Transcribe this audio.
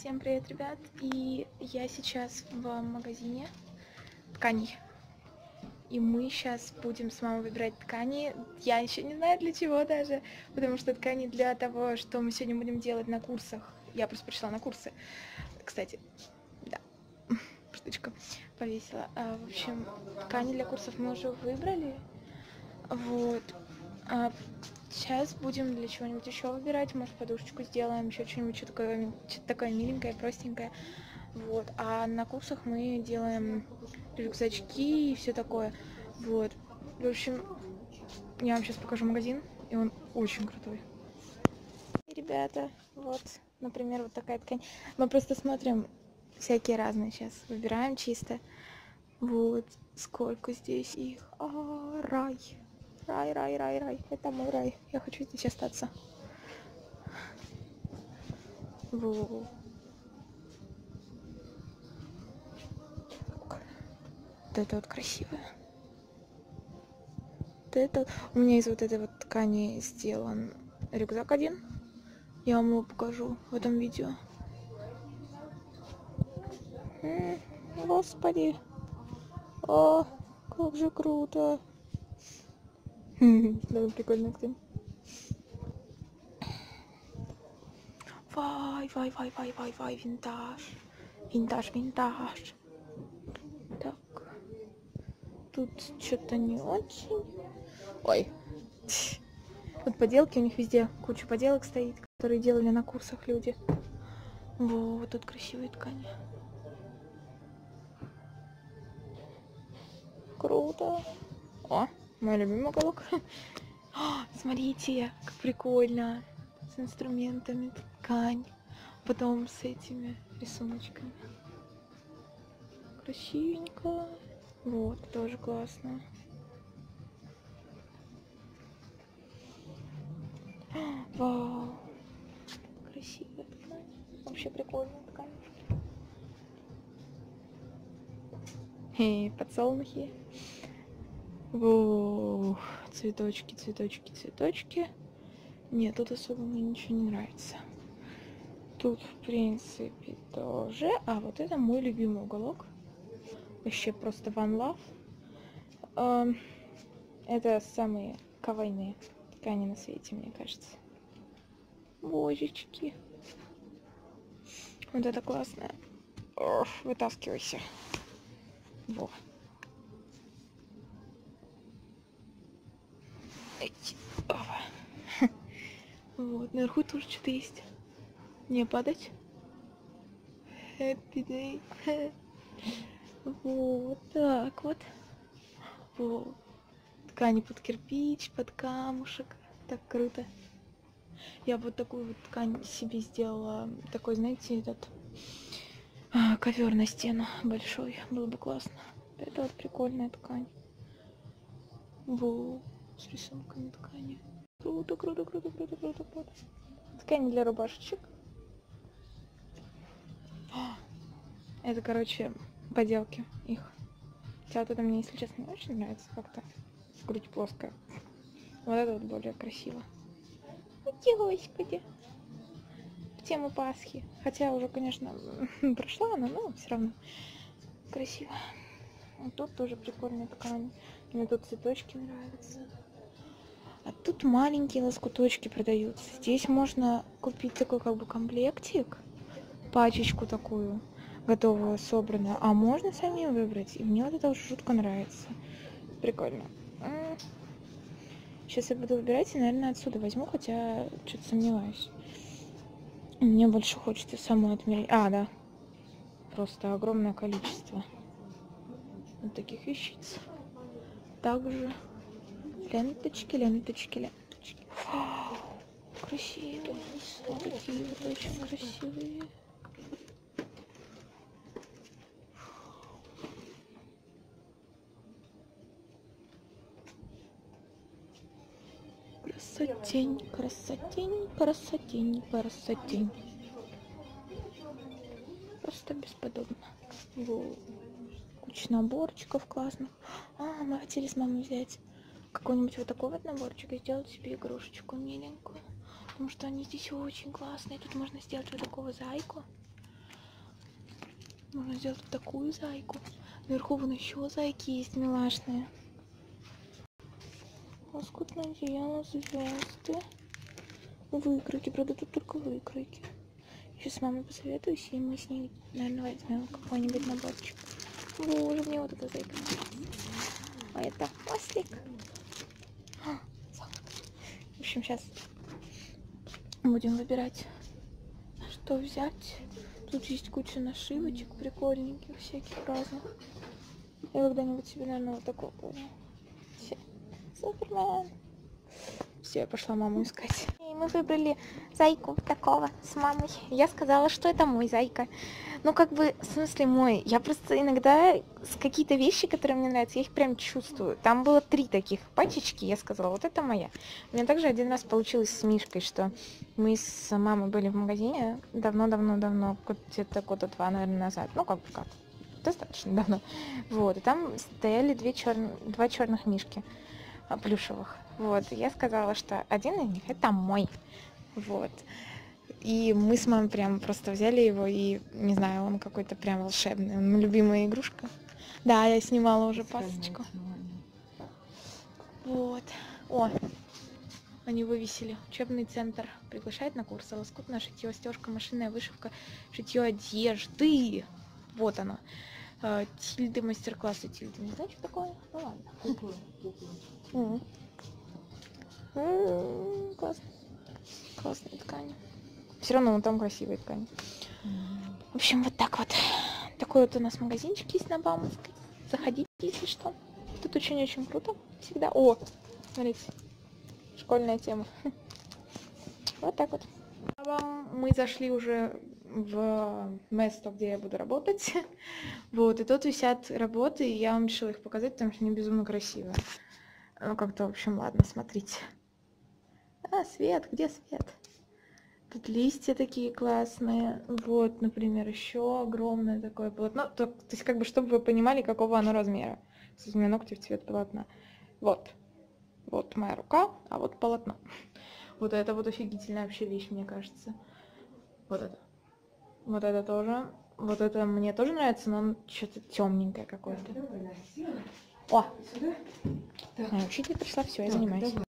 Всем привет, ребят! И я сейчас в магазине тканей. И мы сейчас будем с мамой выбирать ткани. Я еще не знаю для чего даже, потому что ткани для того, что мы сегодня будем делать на курсах. Я просто пришла на курсы. Кстати, да, штучка повесила. В общем, ткани для курсов мы уже выбрали. Вот. Сейчас будем для чего-нибудь еще выбирать. Может, подушечку сделаем, еще что-нибудь, что-то такое миленькое, простенькое. Вот. А на курсах мы делаем рюкзачки и все такое. Вот. В общем, я вам сейчас покажу магазин, и он очень крутой. И, ребята, вот, например, вот такая ткань. Мы просто смотрим всякие разные сейчас. Выбираем чисто. Вот. Сколько здесь их. Рай. Рай. Это мой рай. Я хочу здесь остаться. Вот это вот красивое. Вот это... У меня из вот этой вот ткани сделан рюкзак один. Я вам его покажу в этом видео. Господи. О, как же круто. Да, прикольная ткань. Вай, винтаж. Так. Тут что-то не очень. Ой. Вот поделки у них везде. Куча поделок стоит, которые делали на курсах люди. Вот тут красивые ткани. Круто. О, мой любимый уголок. Смотрите, как прикольно. С инструментами ткань. Потом с этими рисуночками. Красивенько. Вот, тоже классно. Вау. Красивая ткань. Вообще прикольная ткань. Подсолнухи. Воу. Цветочки. Нет, тут особо мне ничего не нравится. Тут, в принципе, тоже. А вот это мой любимый уголок. Вообще просто one love. Это самые кавайные ткани на свете, мне кажется. Божечки. Вот это классное. Вытаскивайся. Во. Вот, наверху тоже что-то есть. Не падать. Happy day. Вот так вот. Вот. Ткани под кирпич, под камушек. Так круто. Я вот такую вот ткань себе сделала. Такой, знаете, этот ковер на стену большой. Было бы классно. Это вот прикольная ткань. Во. С рисунками ткани. Круто. Ткани для рубашечек. Это, короче, поделки их. Хотя вот это мне, если честно, не очень нравится как-то. Грудь плоская. Вот это вот более красиво. Господи. В тему Пасхи. Хотя уже, конечно, прошла она, но все равно красиво. Вот тут тоже прикольная ткань. Мне тут цветочки нравятся. А тут маленькие лоскуточки продаются. Здесь можно купить такой как бы комплектик. Пачечку такую. Готовую, собранную. А можно самим выбрать. И мне вот это уже жутко нравится. Прикольно. Сейчас я буду выбирать и, наверное, отсюда возьму, хотя что-то сомневаюсь. Мне больше хочется самой отмерить. Да. Просто огромное количество вот таких вещиц. Также ленточки. Красивые. Вот такие вот очень красивые. Красотень. Просто бесподобно. Во. Куча наборчиков классных. Мы хотели с мамой взять какой-нибудь вот такой вот наборчик и сделать себе игрушечку миленькую. Потому что они здесь очень классные. Тут можно сделать вот такого зайку. Можно сделать вот такую зайку. Наверху вон еще зайки есть милашные. Лоскутное одеяло, звезды. Выкройки, правда, тут только выкройки. Сейчас с мамой посоветуюсь, и мы с ней, наверное, возьмем какой-нибудь наборчик. Боже, мне вот эта зайка. А это ослик. В общем, сейчас будем выбирать, что взять. Тут есть куча нашивочек прикольненьких, всяких разных. Я когда-нибудь себе, наверное, вот такого понял. Супермен. Все, я пошла маму искать. И мы выбрали зайку такого с мамой. Я сказала, что это мой зайка. Ну, как бы, в смысле мой. Я просто иногда с какие-то вещи, которые мне нравятся, я их прям чувствую. Там было 3 таких пачечки, я сказала, вот это моя. У меня также один раз получилось с Мишкой, что мы с мамой были в магазине давно-давно-давно, где-то года 2, наверное, назад. Ну, как бы как, достаточно давно. Вот, и там стояли 2 черных мишки плюшевых. Вот, и я сказала, что один из них это мой. Вот. И мы с мамой прям просто взяли его, и, не знаю, он какой-то прям волшебный. Он любимая игрушка. Да, я снимала уже пасочку. Вот. О, они вывесили. Учебный центр приглашает на курсы лоскутное шитье, стежка, машинная вышивка, шитье одежды. Вот оно. Тильды, мастер-классы Тильды. Не знаешь, что такое? Ну ладно. Классно. Классные ткани. Все равно вон там красивые ткани. В общем, вот так вот. Такой вот у нас магазинчик есть на Бауманской. Заходите, если что. Тут очень-очень круто. Всегда. О, смотрите. Школьная тема. Вот так вот. Мы зашли уже в место, где я буду работать. Вот, и тут висят работы, и я вам решила их показать, потому что они безумно красивые. Ну, как-то, в общем, ладно, смотрите. А, свет, где свет? Тут листья такие классные. Вот, например, еще огромное такое полотно. То есть, как бы, чтобы вы понимали, какого оно размера. Кстати, у меня ногти в цвет полотна. Вот. Вот моя рука, а вот полотно. Вот это вот офигительная вообще вещь, мне кажется. Вот это. Вот это тоже. Вот это мне тоже нравится, но он что-то темненькое какое-то. О! Учитель пришла, все, я занимаюсь.